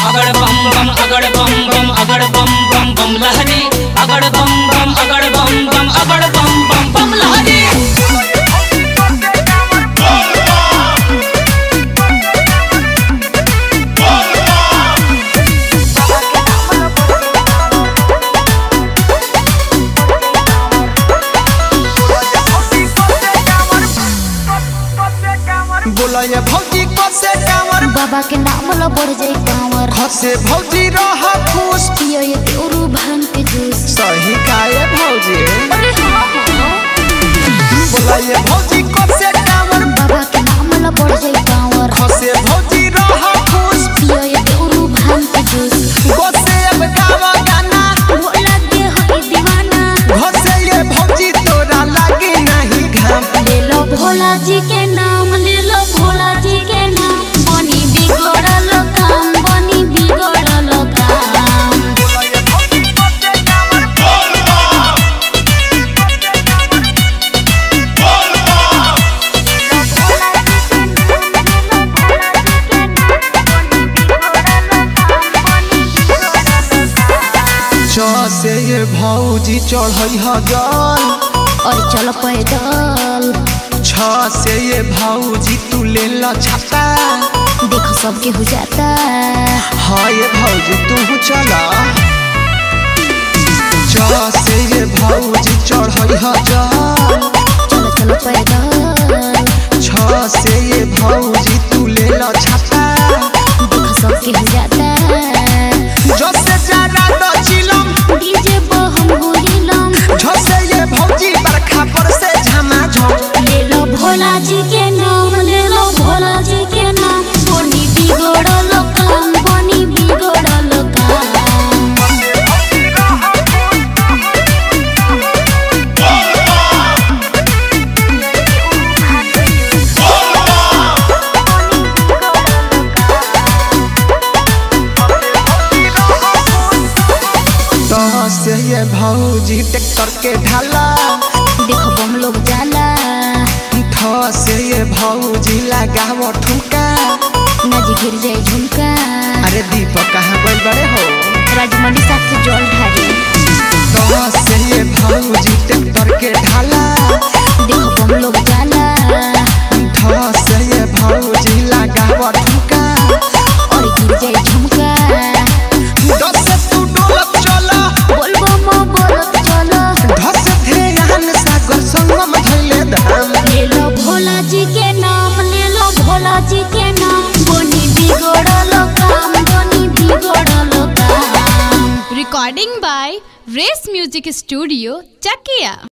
अगड़ बम बम अगड़ बम बम अगड़ बम बम बम लहरी अगड़ बम बम अगड़ बम बम अगड़ बम बम बम लहरी। बोला ये भौजी कसे कांवर बाबा के नाम ला बढ़ जाई कांवर हसे भौजी रहा खुश पियो ये देउरू भांग के जूस सही काए भौजी अरे हाँ बोला ये भौजी कसे कांवर बाबा के नाम ला बढ़ जाई कांवर हसे भौजी रहा खुश पियो ये देउरू भांग के जूस गोसे अब गावा गाना भोला के होई दीवाना घसे ये भौजी तोरा लागे नहीं घाम ले लो भोला जी के नाम ले लो भोला जी के नाम बनी बिगड़ल काम बनी बिगड़ल काम। बोला ये भौजी कसे कांवर से ये भौजी चढ़ई ह जल और चलो पैदल से ये भौजी तू ले ला छाता देखो सबके हो जाता हाँ ये भौजी तू चला से ये भौजी चढ़ई ह जल चलो चलो पैदल से ये भौजी तू ले ला छाता देखो सबके हो जाता जो से जाना तो चिलम डीजे बहम गोरिलम से ये भौजी बरखा पर से झमा झम ले लो भोला जी के नाम ले लो भोला जी के नाम बनी बिगड़ल काम बनी बिगड़ल काम। से ये भौजी ट्रैक्टर के ढाला देखो बम लोग जाला से ये भौजी लगाव ठुमका नजी गिर जाए झुमका अरे दीपक कहाँ गइल बड़े हो राजमंडी साथ से जल ढारी से ये भौजी ट्रैक्टर के ढाला देखो बम लोग जाला से ये भौजी लगाव ठुमका और गिर जाए झुमका से तू डोलत चला बोलबो मो बोलत चलो धस ध्यान सागर संगम धइले धाम ले लो भोला जी के नाम ले लो भोला जी के नाम बनी बिगड़ल काम बनी बिगड़ल काम। Recording by Race Music Studio, Chakia.